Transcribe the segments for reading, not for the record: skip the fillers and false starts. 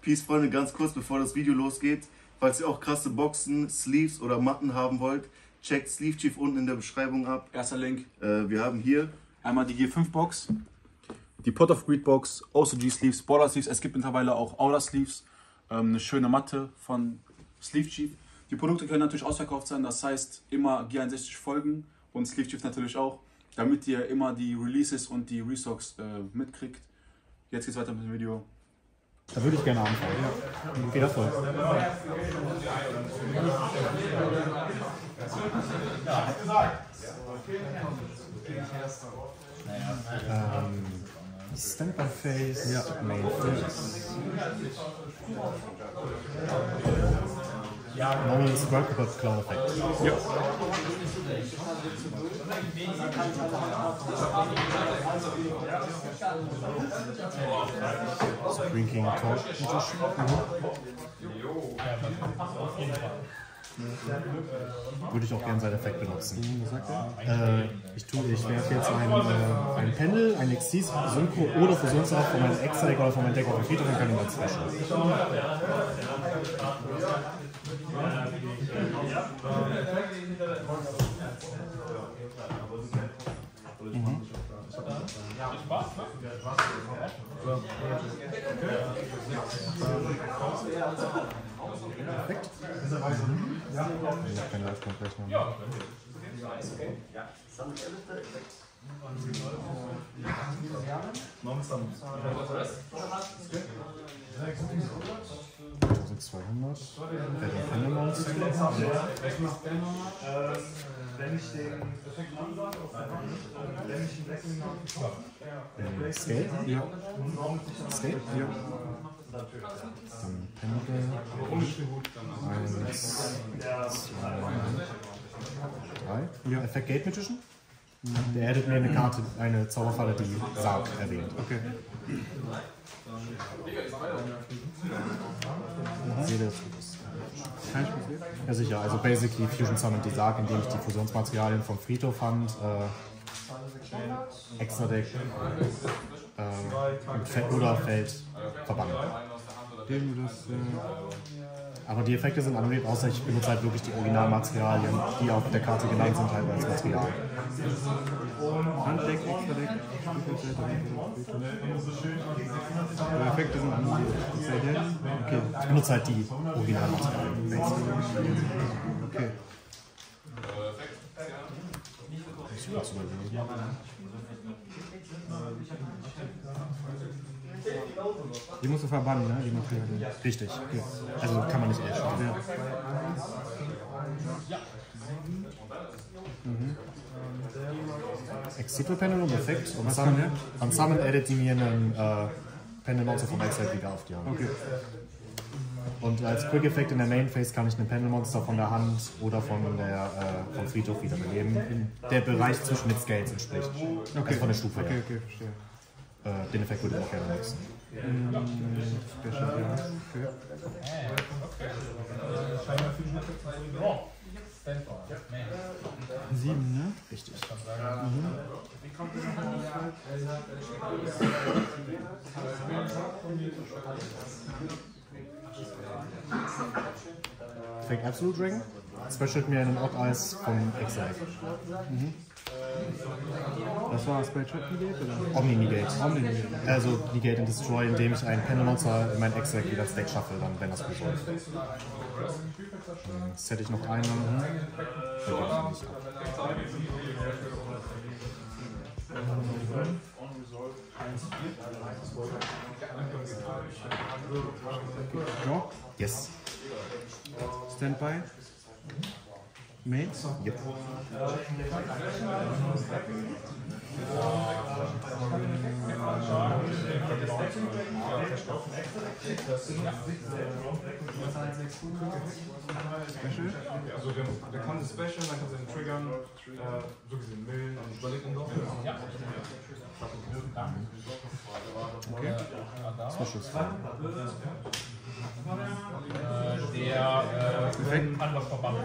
Peace, Freunde, ganz kurz bevor das Video losgeht. Falls ihr auch krasse Boxen, Sleeves oder Matten haben wollt, checkt Sleeve Chief unten in der Beschreibung ab. Erster Link. Wir haben hier einmal die G5 Box, die Pot of Greed Box, OCG Sleeves, Border Sleeves. Es gibt mittlerweile auch Outer Sleeves, eine schöne Matte von Sleeve Chief. Die Produkte können natürlich ausverkauft sein, das heißt immer G61 folgen und Sleeve Chief natürlich auch, damit ihr immer die Releases und die Restocks mitkriegt. Jetzt geht's weiter mit dem Video. Da würde ich gerne anfangen. Ja. Viel Erfolg. Stand by Face, ja. Main Face. Normal Scrub Cloud Effect. Ja. Screen King Torch. Würde ich auch gerne seinen Effekt benutzen. Ich werfe jetzt ein Pendel, ein Exis, Synchro oder Fusionsart von meinem Exile oder von meinem Deck auf den Friedhof und kann ihn als Special. Perfekt. Keine Live-Kompression. Wenn ich den Effekt ansage, wenn ich den Wechsel Scale? Ja. Scale? Ja. Pendel. 1, 2, 3. Ja. Effekt Gate Magician? Der addet mir eine Karte, eine Zauberfalle, die Sarg erwähnt. Okay. Ja sicher, also basically Fusion Summon die Sarg, indem ich die Fusionsmaterialien vom Friedhof fand, Extra Deck oder Feld verbannen. Aber die Effekte sind annulliert, außer ich benutze halt wirklich die Originalmaterialien, die auf der Karte genannt sind, halt als Material. Handdeck, Extra Deck, die Effekte sind annulliert. Okay, ich benutze halt die Originalmaterialien. Okay. Die musst du verbannen, ne? Die Materialien. Richtig. Okay. Also kann man nicht erschaffen. Ja. Exito Pendel und Effekt. Und Summon edit die mir einen Pendel Monster vom Exile wieder auf die Hand. Okay. Und als Quick Effekt in der Main Phase kann ich einen Pendel Monster von der Hand oder vom Friedhof wiederbeleben. In der Bereich zwischen den Scales entspricht. Okay. Also von der Stufe her. Okay, verstehe. Den Effekt würde ich auch gerne nutzen. Sieben, ne? Richtig. Effekt Absolute Dragon. Specialt mir einen Odd Eyes vom Exile. Das war Spellcheck Negate oder? Omni Negate. Omni Negate. Also Negate and Destroy, indem ich ein Pendel Monster in mein Exile wieder als Deck shuffle, dann wenn das gut läuft. Jetzt hätte ich noch einen. Draw? Yes. Standby? Mates? Yep. Also der kann das Special, dann kann sie den triggern, so gesehen millen und überlegt ihn doch. Ja. Okay. Special. Der Perfekt. Anlauf verbannt.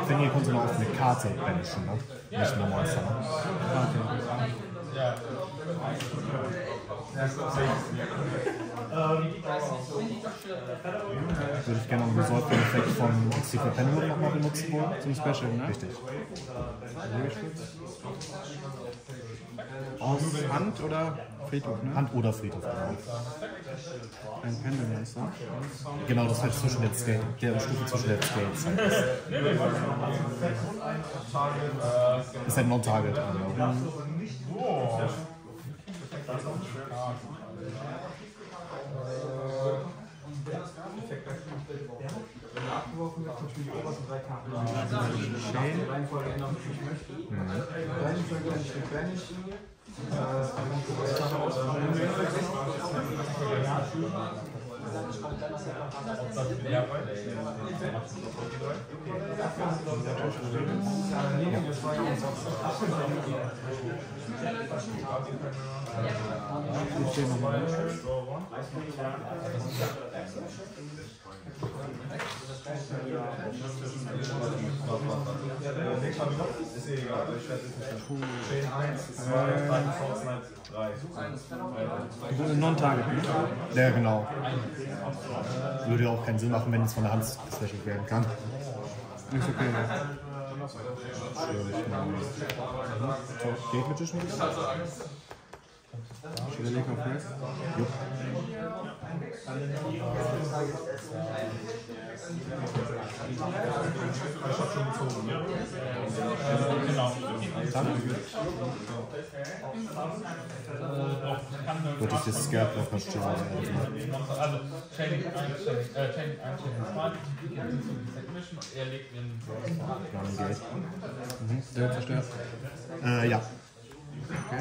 Fenrir konnte man auf eine Karte banishen, ne? Nicht nur Monster. Ne? Würde ich gerne einen Resolve-Effekt von Secret Pendulum nochmal benutzen wollen. Zum Special, ne? Richtig. Aus Hand oder Friedhof, ne? Hand oder Friedhof, genau. Ein Pendelmonster. Genau, das halt zwischen den Scale, der Stufe zwischen den Scales halt ist. Ist halt Non-Target. Genau. Wenn er abgeworfen wird, kannst du die obersten 3 Karten die Reihenfolge ändern, wie ich möchte. Banish kann ich nicht banishen. Ist egal, ich werde es nicht. Chain 1, 2, 3, Fortnite 3. Non-Target. Ja, genau. Würde ja auch keinen Sinn machen, wenn es von der Hand gespecialt werden kann. Ist okay. Gate Magician? Ich überlege auf Rest. Jupp. Würde ich das Scarecrow verstehen. Also, Chaining 1, Chaining 2, er legt den Gate. Der wird zerstört. Ja. Okay.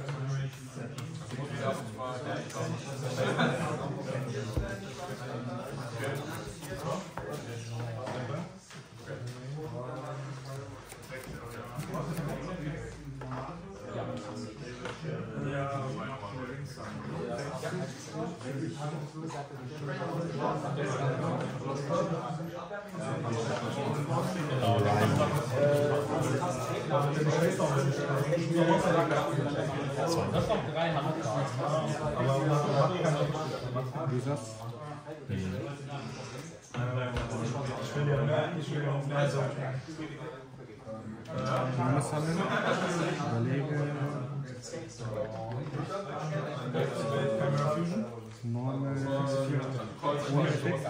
Wie ist das? Normal sammeln. Überlege. Normal. Ohne Effekt.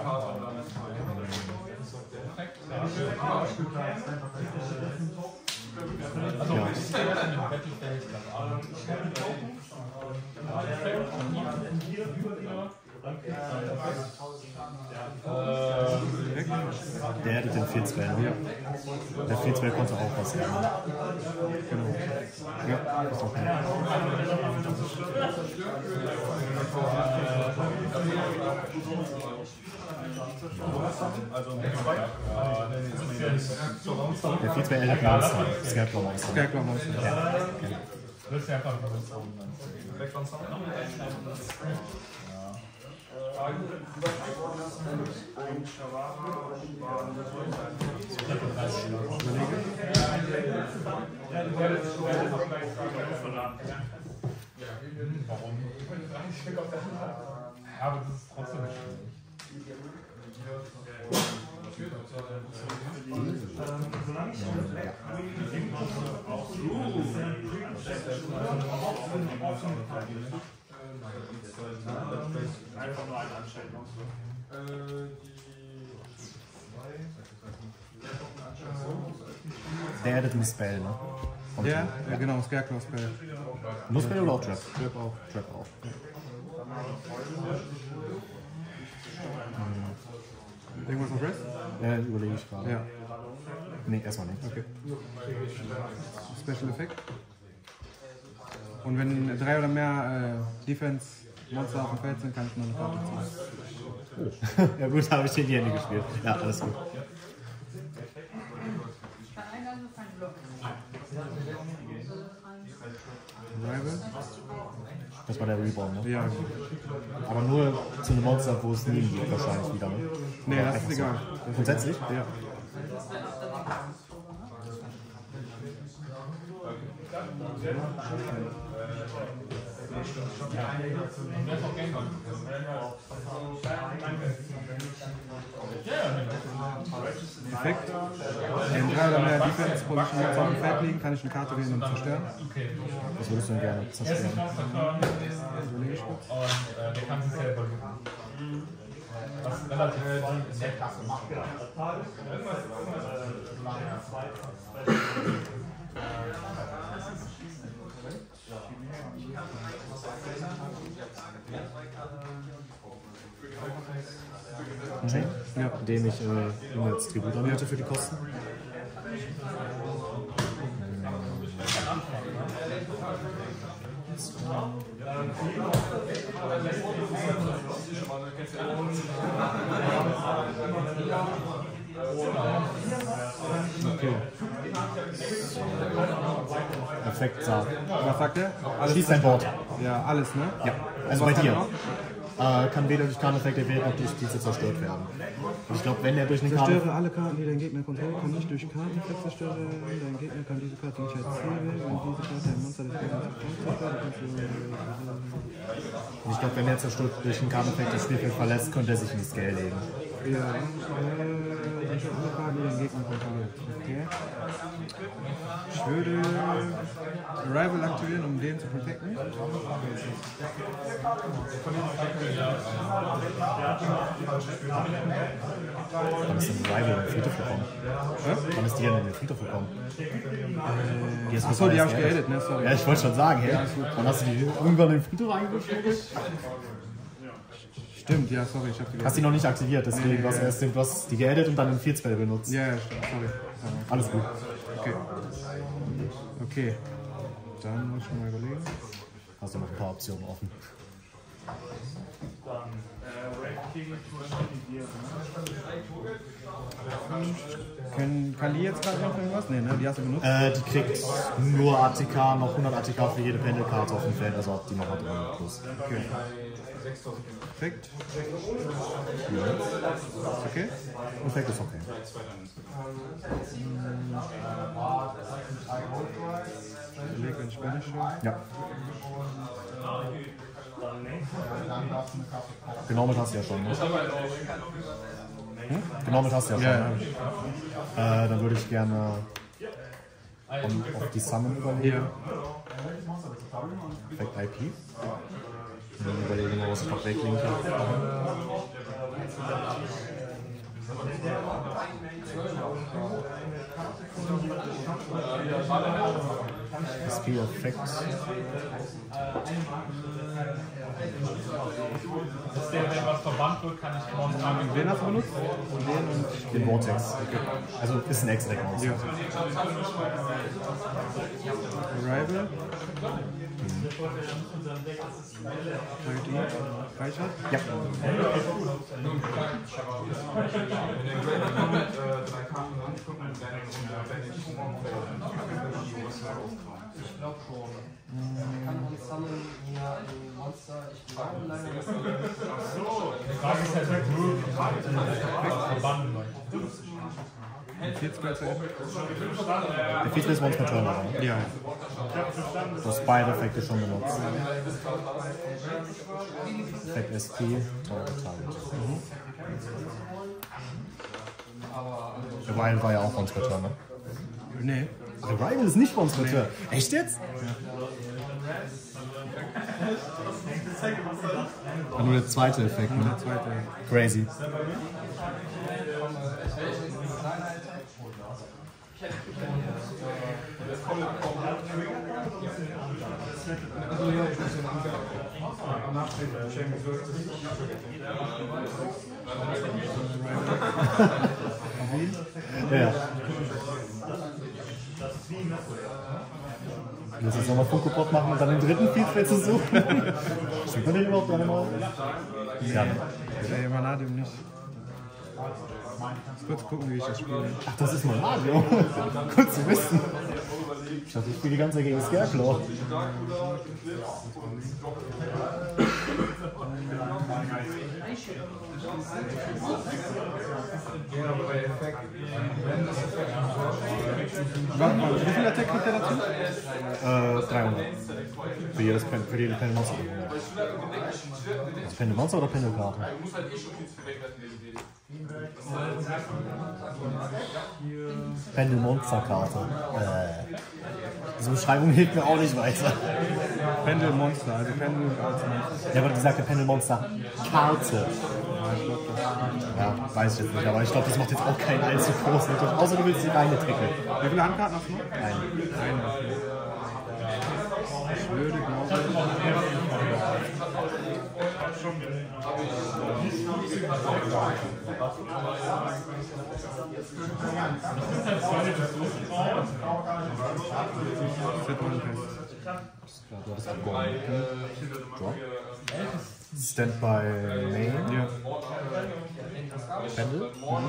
Also, ja. Ist der mit Battle Der hätte den 4-2, ne? Der 4-2 konnte auch was lernen. Genau. Ja, ist okay. Der 4-2 hätte Monster. Scarecrow Monster. Scarecrow Monster. Ja. Willst du einfach warum? Ja, aber das ist trotzdem nicht Einfach nur eine Anstellung. Der hätte einen Spell, ne? Ja, genau, Scarecrow Spell. Nur Spell oder auch Trap? Trap auch. Trap auch. Irgendwas auf Rest? Überlege ich gerade. Ja. Nee, erstmal nicht. Okay. Special Effekt. Und wenn 3 oder mehr Defense-Monster auf dem Feld sind, kann ich nur eine Karte ziehen. Ja gut, da habe ich den die Hände gespielt. Ja, alles gut. Rival? Das war der Reborn, ne? Ja. Aber nur zu einem Monster, wo es nie gibt, wahrscheinlich wieder, ne? Nee, das Einfach ist so. egal. Grundsätzlich? Ja. Effekt. Wenn 3 oder mehr Defense Position auf dem Feld liegen, kann ich eine Karte wählen und zerstören. Was würdest du denn gerne zerstören? Und der kann sich selber looten. Was relativ sehr krass macht. Chain? Ja. Indem ich ihm jetzt Tribut anbiete für die Kosten. Okay. Perfekt, Saar. Was sagt er? Schließt dein Board. Ja, alles, ne? Ja, also bei dir. Kann weder durch Karteneffekte wählen noch durch diese zerstört werden. Und ich glaube, wenn er durch eine Karte. Zerstöre alle Karten, die dein Gegner kontrolliert, kann nicht durch Karteneffekt zerstören. Dein Gegner kann diese Karte nicht als Ziel wählen. Wenn diese Karte ein Monster des Gegners zerstört, kannst du. Und ich glaube, wenn er zerstört durch einen Karteneffekt das Spielfeld verlässt, könnte er sich in die Scale legen. Ja, zerstöre alle Karten, die dein Gegner kontrolliert. Okay. Ich würde Arrival aktivieren, um den zu protecten. Wann ist denn Rival in den Friedhof gekommen? Wann ist die denn in den Friedhof gekommen? Achso, die habe ich geedit, ne? Sorry. Ja, ich wollte schon sagen, hey, wann hast du die irgendwann in den Friedhof eingeschmuggelt? Stimmt, ja, sorry, ich habe die Hast die noch nicht aktiviert, deswegen du hast die geedit und dann den Field Spell benutzt. Ja, stimmt, sorry. Alles gut. Okay. Okay. Dann muss ich mal überlegen. Hast du noch ein paar Optionen offen? Kann die jetzt gerade noch irgendwas? Ne, die hast du benutzt? Die kriegt nur ATK, noch 100 ATK für jede Pendelkarte auf dem Feld, also hat die noch mal drin plus. Okay. Perfekt. Okay? Perfekt ist okay. Überleg, wenn ich Spanisch höre. Ja. Genommen hast du ja schon, ne? Genommen hast du ja schon. Ja. Dann würde ich gerne auf die Summon überlegen. Perfekt IP. Und dann überlegen wir, was ich noch weglegen kann. SP-Effekt. Wenn was verbannt wird, kann ich Monster mit Wen hast du benutzt? Den und Den Vortex. Also ist ein Extra-Deck. ja. Arrival. Reichert? Ja. Ich glaube schon. Kann man sammeln hier ein Monster? Ich glaube leider nicht. Die Frage ist halt verbannen. Der Field ist once per turn, oder? Ja. Du hast beide Effekte schon benutzt. Effekt SP, Target. Rival war ja auch once per turn, ne? Nee. Rival ist nicht once per turn. Echt jetzt? Ja. Nur der zweite Effekt, ne? Crazy. Ja. Du musst jetzt nochmal Funko-Pop machen und dann den dritten Feedback zu suchen. Sieht man den überhaupt einmal? Ja. Der Emanadium nicht. Kurz gucken, wie ich das spiele. Ach, das ist Mario. Gut zu wissen. Ich dachte, ich spiele die ganze Zeit gegen Scareclaw. Wie viel Attack kriegt der dazu? 300. Für jede Pendel Monster. Ist Pendel Monster oder Pendelkarte? Pendel Monster Karte. Diese Beschreibung hilft mir auch nicht weiter. Pendel Monster, also Pendel als Monster. Ja, aber die sagte Pendel Monster Karte. Ja, weiß ich jetzt nicht, aber ich glaube, das macht jetzt auch keinen allzu großen Unterschied. Außer du willst die reine tricken. Wie viele Handkarten hast du noch? Eine. Ich würde glauben. Du hattest abgehoben. Drop. Standby Main. Ja. Pendel.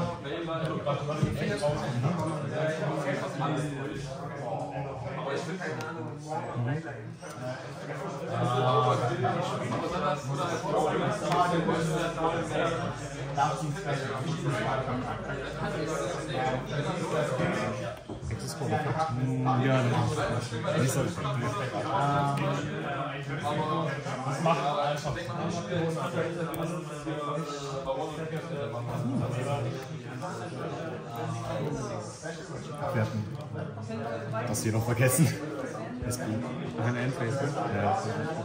Ja, Nicht so. Das macht einfach. Wir hatten das hier noch vergessen. Ist gut. ein Endphase. Ja.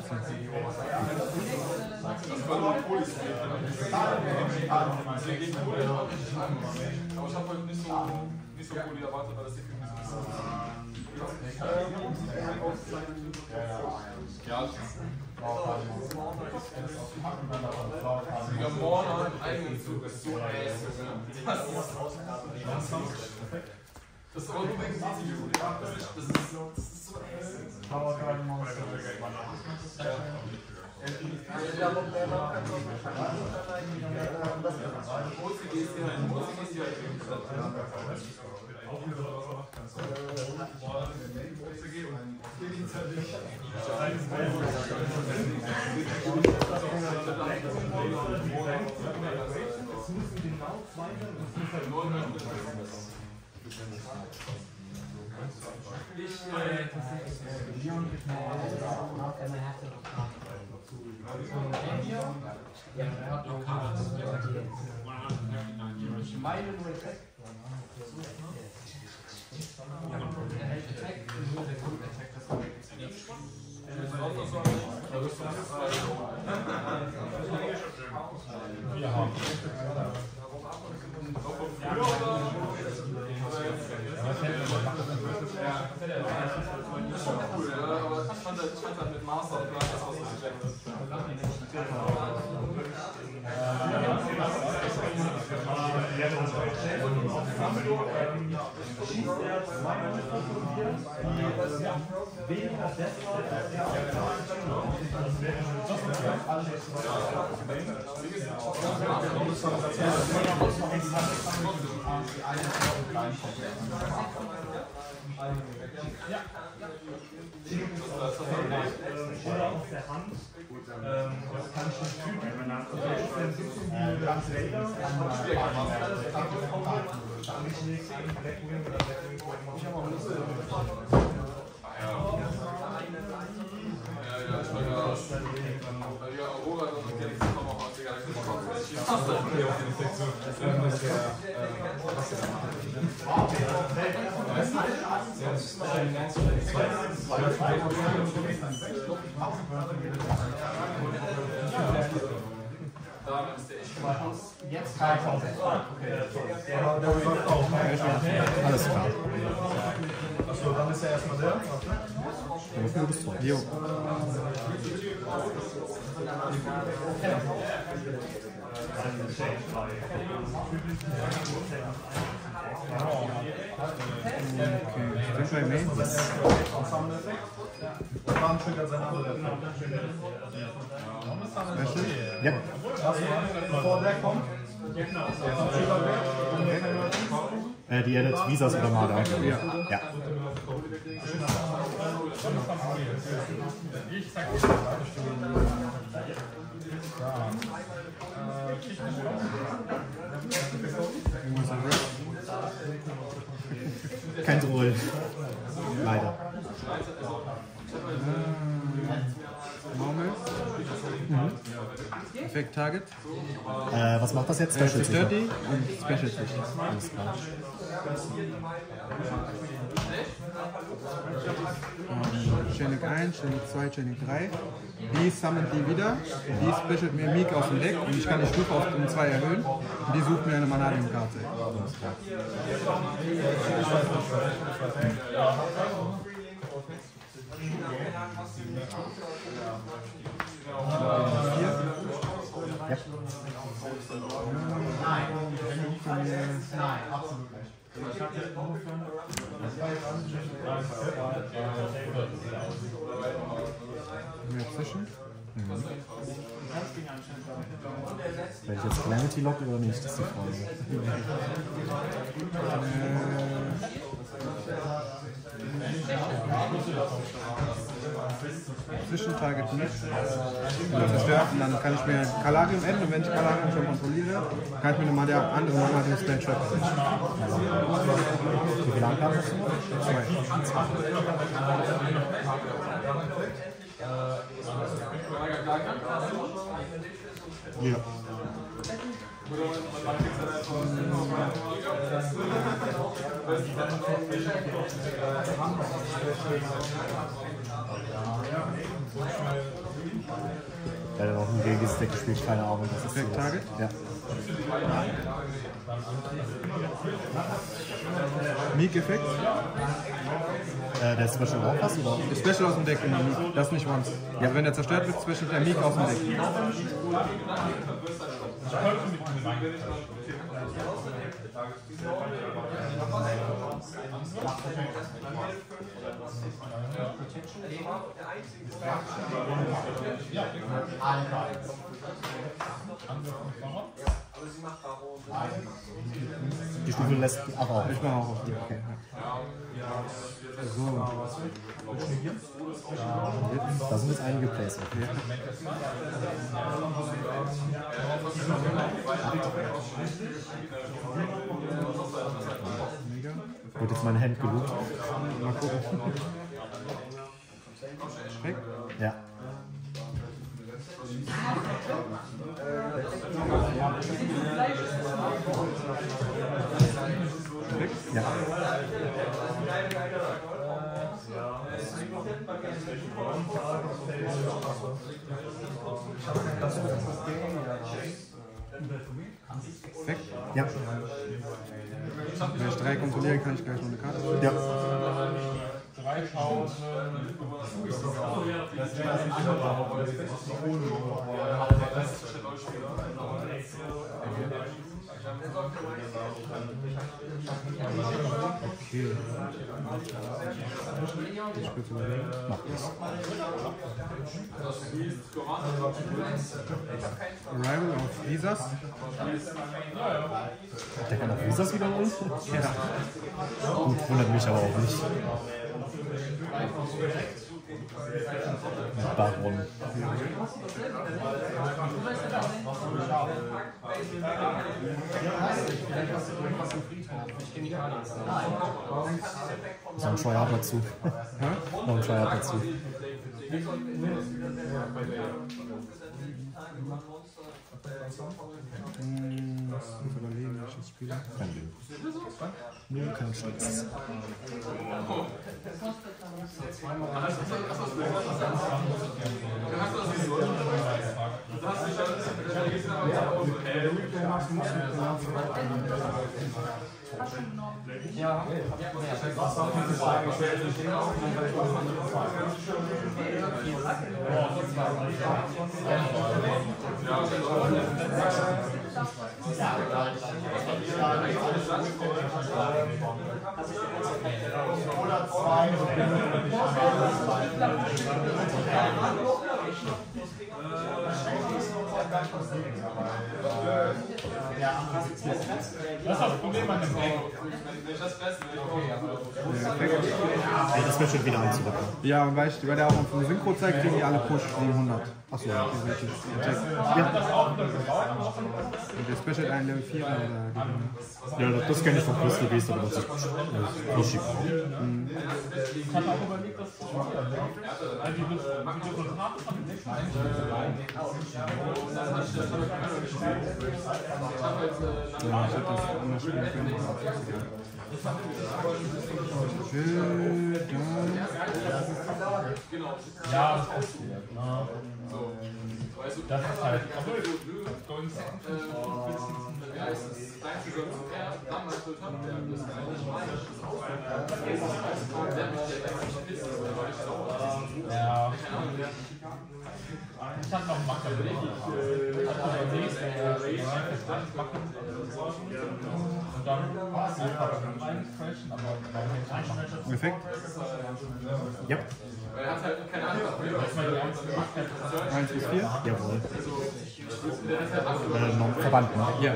Aber ich habe heute nicht so cool erwartet, weil das hier für mich ja, morgen hat einen eigenen Zug, das ist so das ist aber nur wegen Sieht. Das ist so mit Master und das, was Das kann ich nicht fühlen, wenn man jetzt kein Konzept. Alles klar. Achso, dann ist ja erstmal der. Du bist tot. Jo. Dann triggert sein anderer. Ja. Bevor der kommt, Die edit Visas oder Marder. Ja. Ja. Kein Drohl. Leider. Normal. Effekt Target. Was macht das jetzt? Special 30 und Special Sicht. Alles klar. Chaining 1, Chaining 2, Chaining 3. Die summont die wieder. Die specialt mir Meek aus dem Deck und ich kann die Stufe auf um 2 erhöhen. Und die sucht mir eine Manadium-Karte. Mehr zwischen. Werde ich jetzt Calamity locken oder nicht? Das ist die Frage. Zwischentarget nicht. Das zerstört und dann kann ich mir Kalarium enden und wenn ich Kalarium schon kontrolliere, kann ich mir nochmal der andere nochmal den Spell Trap setzen. Wie viel Langkarten hast du noch? 2. Ja. Ja, dann auch ein gängiges Deck gespielt, keine Ahnung, was ist Effekt Target? Ja. Meek-Effekt? Der ist Special auch was, oder? Special aus dem Deck, genau. Das ist nicht once. Also wenn er zerstört wird, special der Meek aus dem Deck. Die Stufe lässt auch. Ich mache auch auf die. Okay. So. Da sind jetzt einige Plays. Okay. Mega. Wird jetzt meine Hand geloopt. Mal gucken. Schreck. Ja. Ja. Weg. Ja. Wenn ich 3 kontrollieren kann, ich gleich noch eine Karte. Ja. 3000. Okay. Ich kurz überlegen. Mach das. Arrival auf Visas. Der kann auch Visas wiederholen? Ja. Gut, wundert mich aber auch nicht. Baron. So ein Tryhard dazu. Noch ein Tryhard dazu. Ich überlegen, welches Spiel. Kein Ding. Nö, kein Stress. Ja. Das ist das Problem an dem Deck. Das wird schon wieder anzurücken. Ja, und weil der auch auf dem Synchro zeigt, kriegen die alle Push 700. Achso, theoretisch. Ja. Und der Special ein Level 4 oder? Ja, das kenne ich von Crystal Beast, aber das ist nicht schick. Ich hatte auch überlegt, das zu probieren. Also die Resultate von den nächsten Ja, ich hätte das anders spielen können. Ja, das passiert. Das ist halt. Ja. Ich hatte noch Macke. Ich hatte überlegt, und dann reincrashen, aber Effekt? Ja. 1 bis 4? Jawohl. Verband, ne? Ja.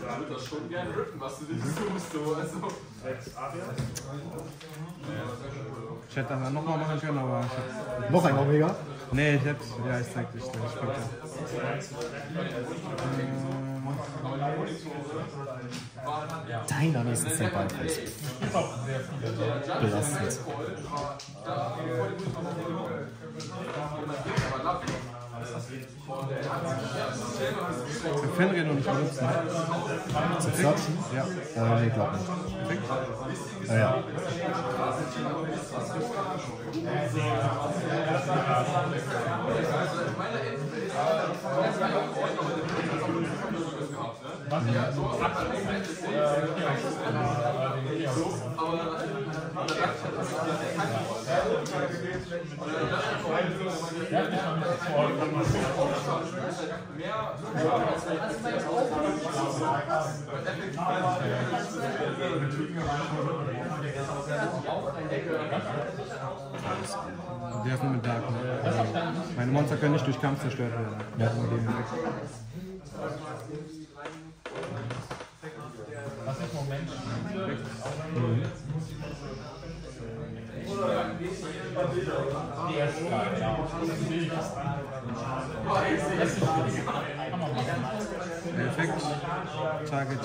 Ich hätte das nochmal machen können, aber ich hab... Noch ein Omega? Nee, ich hätte... Ja, ich zeig dich gleich später. Deiner nächsten Step belastend. Für Fenrir noch nicht benutzt, ne? Zum Searchen? Ja. Nee, glaub nicht. Perfekt. Ja. Der ist nur mit Dark. Ne? Meine Monster können nicht durch Kampf zerstört werden. Ja. Nur den Effekt. Was ich im Moment spiele, die erste Frage, ja. Effekt. Target.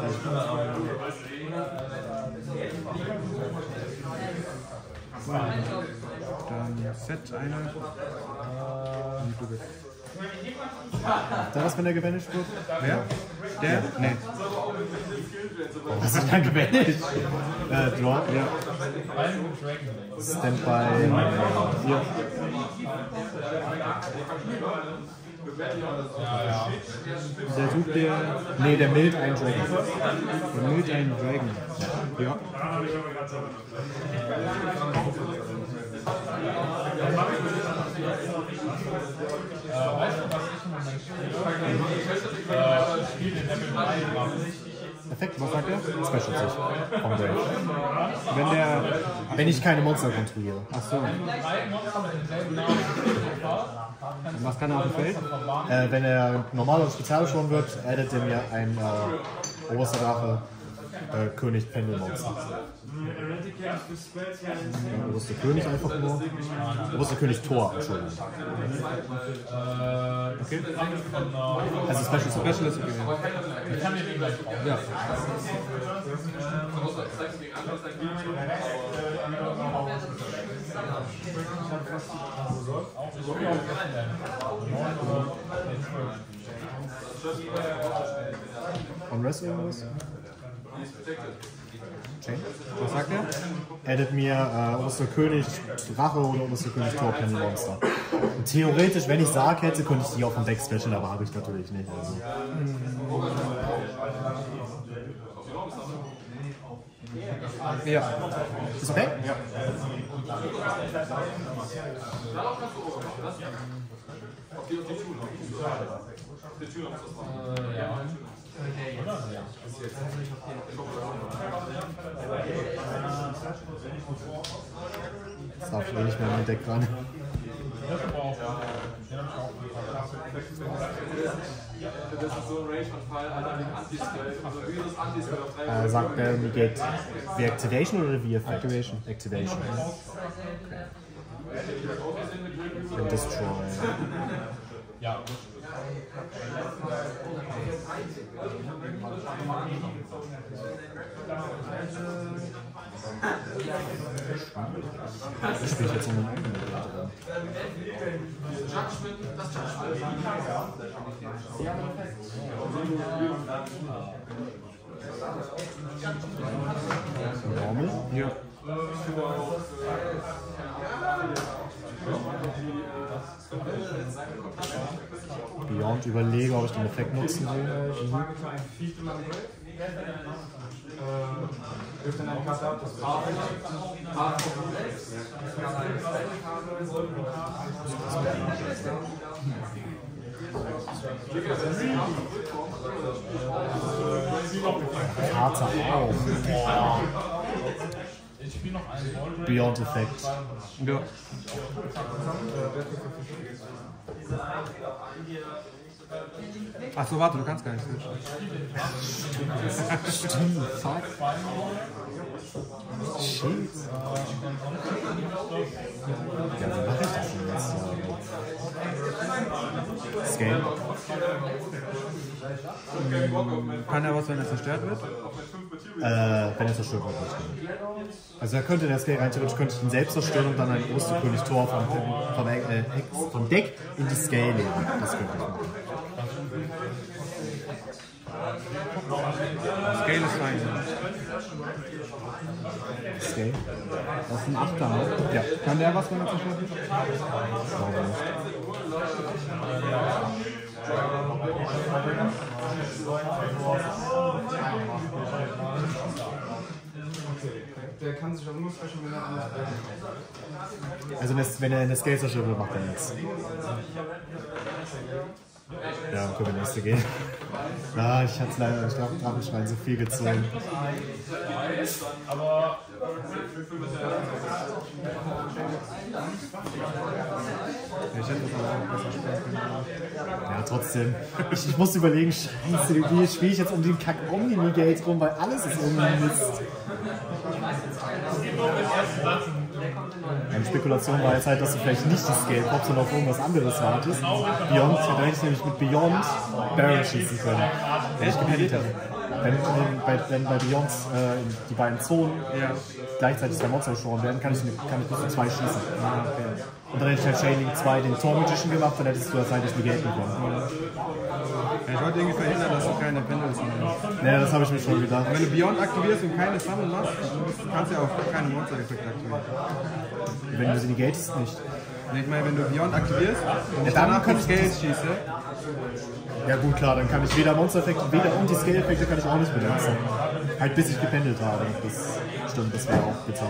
Dann Set eine. Und du bist. Da was, wenn der gebannt wird? Wer? Der? Nee. Was ist denn gebannt? Draw? Ja. Standby. Hier. Der sucht der. Nee, der mild einen Dragon. Der mild einen Dragon. Ja. weißt du, was ich im Moment spiele? Ich spiele den Level 3 Perfekt, was sagt er? Special sich. Vom Dragon. Wenn ich keine Monster kontrolliere. Achso. Und was kann er auf dem Feld? Wenn er normal oder spezial schon wird, addet er mir ein oberster Drache König Pendelmonster. Oberster König einfach nur. Oberster König Tor, Entschuldigung. Okay. Also Special Special ist okay. Ich kann mir den gleich bauen. Ja. On Rest irgendwas? Chain? Was sagt er? Addet mir Oberster König Drache oder Oberster König Tor Pendelmonster. Und theoretisch, wenn ich Sarg hätte, könnte ich die auf dem Deck specialen, aber habe ich natürlich nicht. Also. Ja. Ist okay? Ja. Jetzt darf ich eh nicht mehr an mein Deck ran. Sagt der Negate Reactivation oder Reactivation? Activation. Okay. And Destroy. Ja. Ich spiele jetzt um den eigenen Normal? Ja. Beyond überlege, ob ich den Effekt nutzen will. Wirft dann eine Karte ab, das Harter auf. Ich spiele noch einen Beyond-Effekt. Ja. Achso, warte, du kannst gar nicht switchen. Stimmt, fuck. Shit. Ja, wie mache ich das denn jetzt? Scale. Kann er was, wenn er zerstört wird? Wenn er zerstört wird, nicht. Also da könnte der Scale rein theoretisch könnte ich ihn selbst zerstören und dann ein Osterkönig Tor vom Deck in die Scale legen. Das könnte ich machen. Scale ist rein. Scale? Das ist ein Achter, ne? Ja. Kann der was, wenn er zerstört wird? Ich glaube nicht. Der kann sich auch nur sprechen, wenn er anders Also wenn er in der Scale zerstört wird, macht er nichts. Ja, dann können wir nächste gehen. Ah, ich hatte leider, ich glaube, Drachenschwein so viel gezogen. Aber Ich hätte das aber auch besser spielen können. Ja, trotzdem. Ich muss überlegen, scheiße, wie spiele ich jetzt um den Kack-Omni-Gate rum, weil alles ist irgendwie Mist. Meine Spekulation war jetzt halt, dass du vielleicht nicht das Scale poppst, sondern auf irgendwas anderes wartest. Beyond, da hätte ich nämlich mit Beyond Baron schießen können. Der ich gependelt hätte. Wenn bei Beyond die beiden Zonen gleichzeitig zwei Monster geschoren werden, kann ich bis zu 2 schießen. Und dann hätte ich halt Chainlink 2 den Tor Magician gemacht, dann hättest du das halt nicht Negate bekommen. Ja, ich wollte irgendwie verhindern, dass du keine Pendels machst. Ja, das habe ich mir schon gedacht. Wenn du Beyond aktivierst und keine Summon machst, kannst du ja auch keine Monster-Effekte aktivieren. Wenn du sie negatest, nicht. Ich meine, wenn du Beyond aktivierst und ich dann danach kann mit ich Scales schieße, Ja gut, klar, dann kann ich weder Monster-Effekte, weder und die Scale-Effekte kann ich auch nicht benutzen. Halt bis ich gependelt habe. Das stimmt, das wäre auch bitter.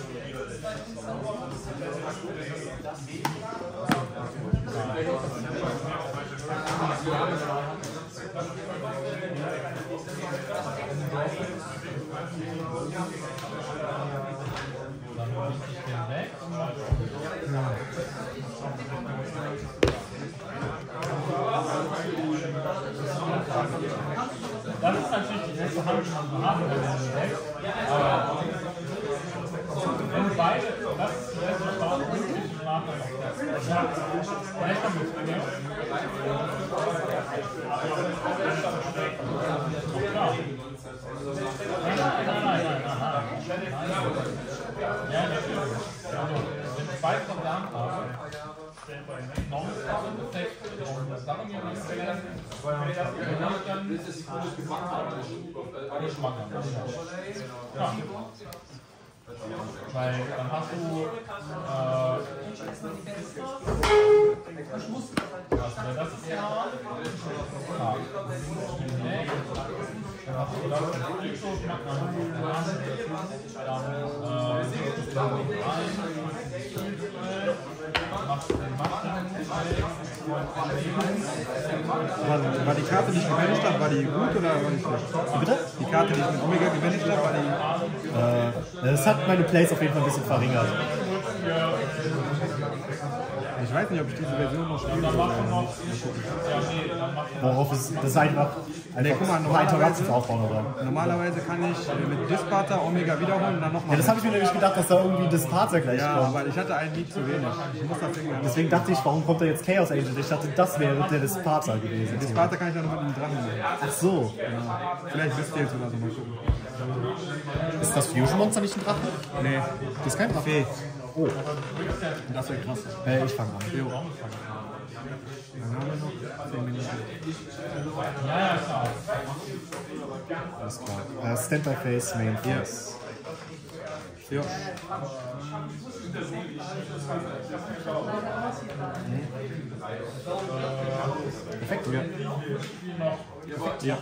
das ist natürlich die letzte Hand, die man haben will, aber wenn beide, das ist die letzte Chance, wirklich im Nachhinein auf das. Vielleicht kommt es mir. Ja, natürlich. Wenn ich beide Verdacht habe, Non-Effekt und das Sachen hier nicht werden, weil das dann ist es gut gemacht haben, Geschmack haben. Ja. Weil dann hast du das ist ja dann hast du das Flickschuss, dann war die Karte, die ich gemanagt habe, war die gut oder war die schlecht? Wie bitte? Die Karte, die ich mit Omega gemanagt habe, war die... Das hat meine Plays auf jeden Fall ein bisschen verringert. Ich weiß nicht, ob ich diese Version noch spiele. Worauf ist das einfach Guck mal, Iterations aufbauen, oder? Normalerweise kann ich mit Disparter Omega wiederholen und dann nochmal. Ja, das habe ich mir nämlich gedacht, dass da irgendwie Disparter gleich Ja, kommt. aber ich hatte einen Lied zu wenig. Ich muss das irgendwie. Deswegen dachte ich, warum kommt da jetzt Chaos Angel? Ich dachte, das wäre der Disparter gewesen. Disparter kann ich dann noch mit dem Drachen machen. Ach so. Ja. Vielleicht wisst ihr jetzt oder so, mal gucken. Ist das Fusion Monster nicht ein Drache? Nee, Das ist kein Drache. Fee. Oh, Das wäre krass. ich fange an. Jo. Dann haben wir noch 10 Minuten. Alles klar. Stand-by-Face, Main Face. Ja. Perfekt. Ja. Ja.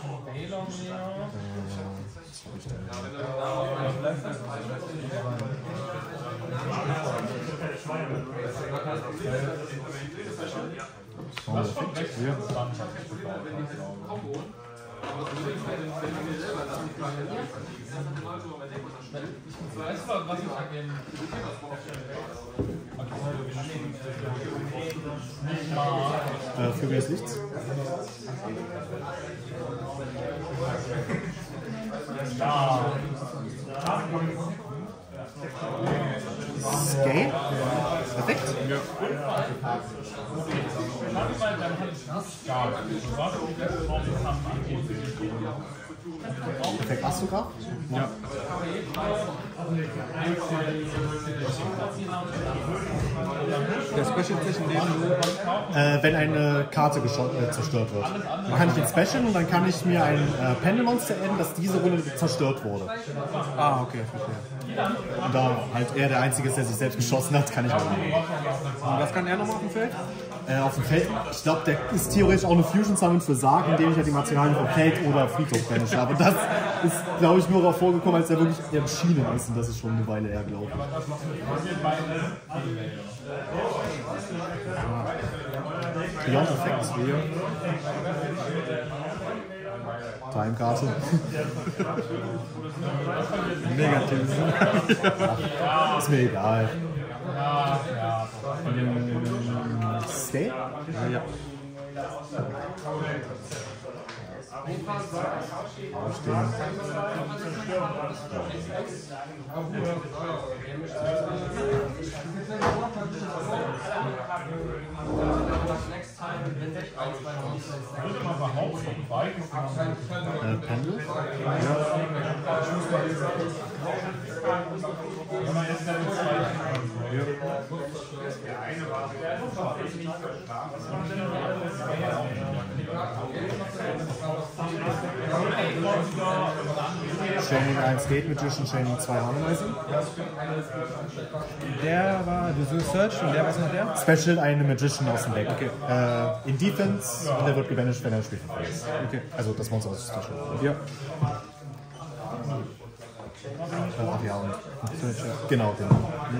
Weißt du, was ich an Flügel des Lichts. Scale. Perfekt. Perfekt. Astrograph. Ja. Der Special zwischen denen. Wenn eine Karte zerstört wird. Dann kann ich den Special und dann kann ich mir ein Pendelmonster adden, das diese Runde zerstört wurde. Ah, okay, verstehe. Und da halt er der Einzige ist, der sich selbst geschossen hat, kann ich auch machen. Und was kann er noch auf dem Feld? Auf dem Feld, ich glaube, der ist theoretisch auch eine Fusion Summon für Sarg, indem ich halt die Materialien vom Feld oder Friedhof banische. Aber das ist, glaube ich, nur darauf vorgekommen, als er wirklich erschienen ist. Und das ist schon eine Weile her, glaube ich. Beyond Effects. Timekarte. Negativ. Ist mir egal. Scale? Ja. Pendel? Chaining 1 Gate Magician, Chaining 2 Harmonizing. Der war The Search und der, was noch der? Special eine Magician aus dem Deck. Okay. In Defense und der wird gebanished, wenn er ein Spiel ist. Okay. Also das Monster aus dem Special. Ja. Ach ja, und Search, ja. genau, den.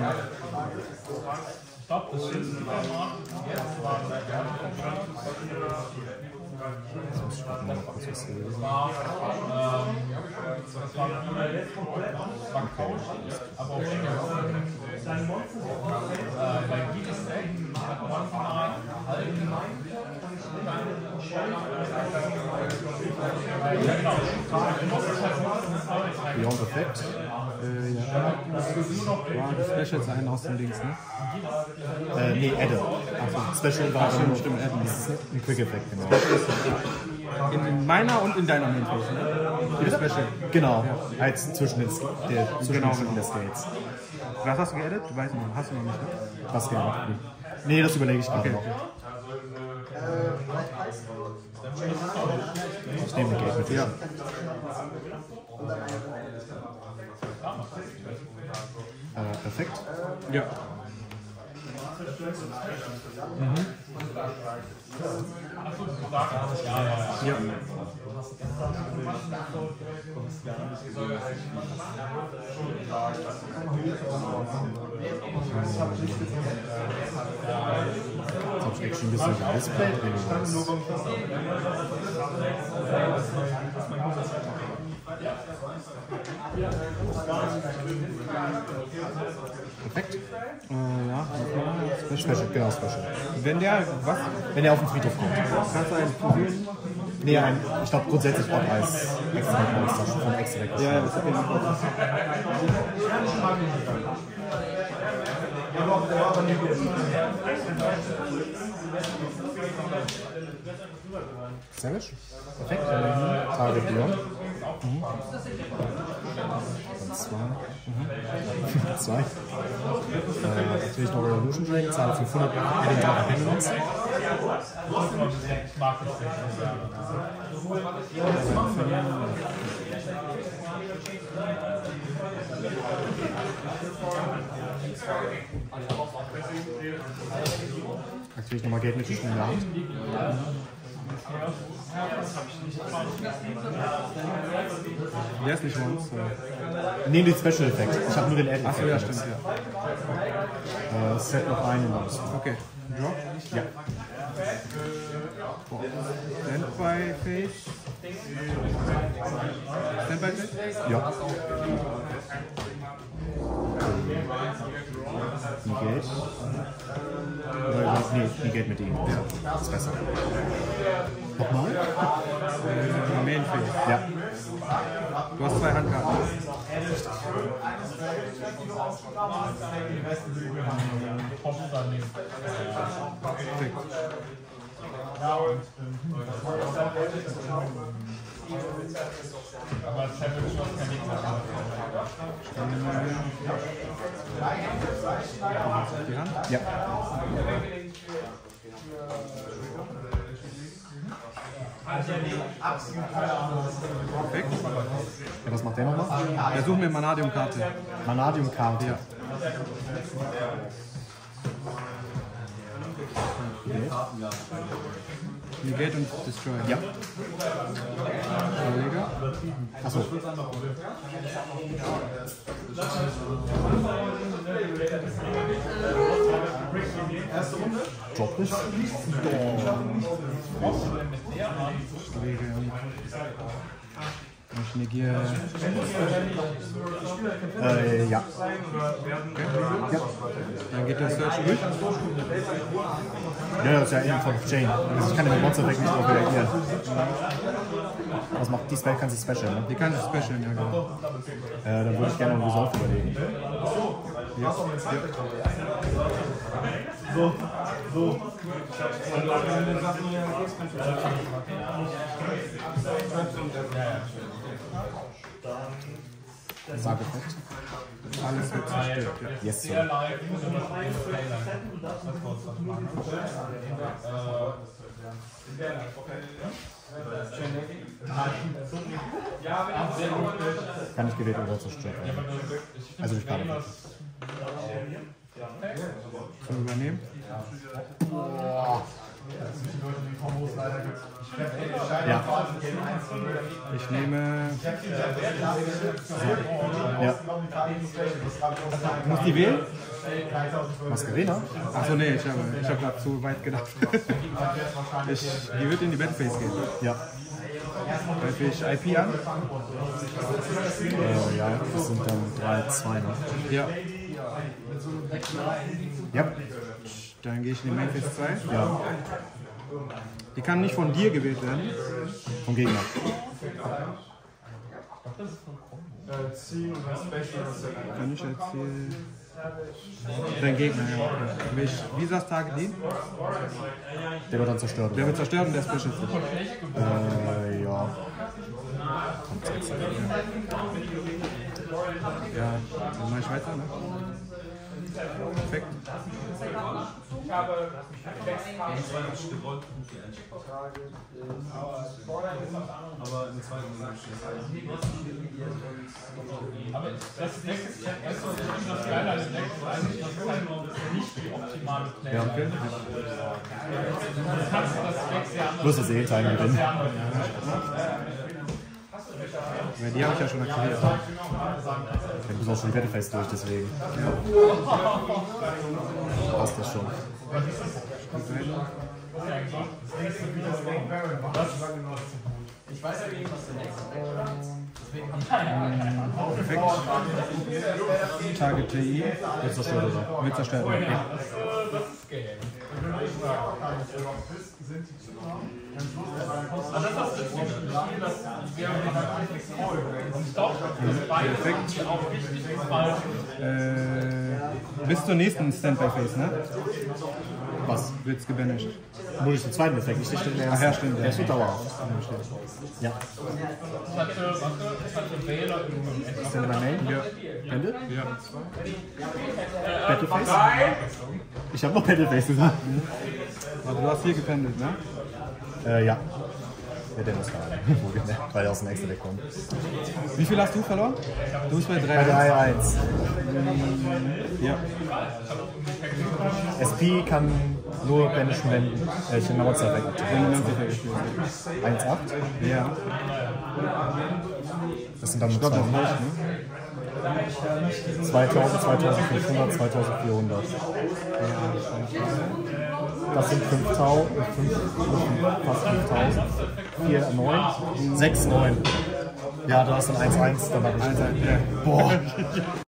Beyond Effect. War die Specials einen aus dem Dings, ne? Nee, Adder. Special war Stimmt, Adder. ein Quick Effect, genau. In meiner und in deiner Mainface, ne? Die Special. Genau, als zwischen den zwischen Genau. der Skates. Was hast du geedit? Du weißt noch, hast du noch nicht, ne? Was gerne. Nee, das überlege ich gerade noch. Ich nehme eine Gate mit. Ja. Perfekt. Ja. Ja. Jetzt habe ich echt schon ein bisschen gedisplayt. Perfekt. Ja, Special, genau, Special. Wenn der, was? Wenn der auf den Friedhof kommt. Kannst du einen Fusion? Nee, ich glaube grundsätzlich Odd als Extra-Monster von Extra. Ja, das hat den Savage. Perfekt. Target Beyond. Und zwei. Natürlich noch Revolution Dragon, Zahl 500 elementare Pendulums. Aktiviere ich nochmal Geld mit in der Hand. Der ist nicht Once. Nee, den Special Effekt. Ich habe nur den Add-Effekt. Achso, ja, stimmt, ja. Set noch einen aus. Okay. Drop? Ja. Standby-Face? Standby-Face? Ja. Negate. Nee, Negate mit ihm. Ja, das ist besser. Nochmal? Main-Face. Ja. Du hast 2 Handkarten. Perfekt. Aber Savage ist kein Gegner. Die Hand? Ja. Perfekt. Ja, was macht der nochmal? Ja, such mir Manadium-Karte. Manadium-Karte. Ja. Negate und Destroy. Ja. Überleger. Achso. Drop nicht. Schläge. Ich negiere. Ja. Ja. Dann geht der Search durch. Ja, das ist ja eben von Chain. Also ich kann den Monster Deck nicht drauf reagieren. Was macht die Spell? Kannst du Special, ne? Die kann ich specialen, ja genau. Dann würde ich gerne noch Resolve überlegen. Ja. Sargeffekt. Alles wird zerstört. Ja. Yes, Sehr sir. live, muss man das als kurz machen. Kann nicht gewählt oder zerstört werden. Also durch Karte. Zum Übernehmen. Ja. Ich nehme. Ja. Muss die wählen? Mascarena? Achso, nee, ich habe gerade zu weit gedacht. Die wird in die Battleface gehen. Ja. Greife ich IP an? Ja, das sind dann 3-2, ne? Ja. Ja. Dann gehe ich in die Mainphase 2. Ja. Die kann nicht von dir gewählt werden. Vom Gegner. Kann ich jetzt hier. Dein Gegner, ja. Okay. Wie sagst du Target den? Der wird dann zerstört. Der wird zerstört und der Special sich. Ja. Kommt jetzt. Ja, dann mache ich weiter, ne? Perfekt. Ich habe aber im zweiten aber das Deck ist das Geile an dem Deck, ist eigentlich, das ist halt nicht die optimale Play. Ja, okay. Das kannst du das Deck sehr anders. Plus das E-Teil gewinnen. Ja, die habe ich ja schon aktiviert. Du bist auch schon die Battleface durch, deswegen. Passt das schon. Ich weiß ja, was der nächste Perfekt. Target TI. Wird zerstört, oder? Wird zerstört. Okay. Perfekt. Bis zur nächsten Standby-Phase, ne? Was? Wird's gebanished. Muss ich den zweiten Effekt, nicht den ersten. Ach ja, stimmt. Der ist so dauerhaft. Ja. Ist der in der Main? Ja. Ende? Ja. Battleface? Ich habe noch Battleface gesagt. Also du hast hier gependelt, ne? Ja. Ja, der muss gerade. Weil er aus dem nächsten wegkommt. Wie viel hast du verloren? Du bist bei 3-1. Bei 3-1. Ja. SP kann nur banishen, wenn ich den Monster-Effekt aktiviere. 1-8. Ja. Das sind dann nur Ich glaube, das 200. reicht, ne? 2000, 2500, 2400. Das sind 5000, fast 5000. 4, 9, 6, 9. Ja, du hast dann 1-1, dann habe ich. Ja. Boah,